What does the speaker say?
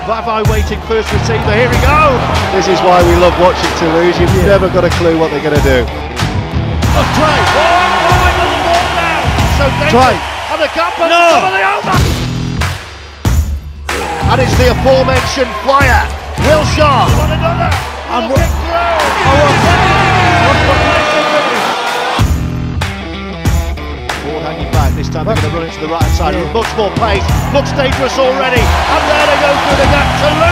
Bavai waiting first receiver, here we go! This is why we love watching Toulouse, you've never got a clue what they're going to do. Oh, Tray! Oh, it doesn't walk now! So Tray! And the cup and No! some of the over! And it's the aforementioned flyer, Wilshaw! One another! And Looking Ford hanging back, this time they're going to run it to the right hand side, much more pace, looks dangerous already, and there they go through the gap to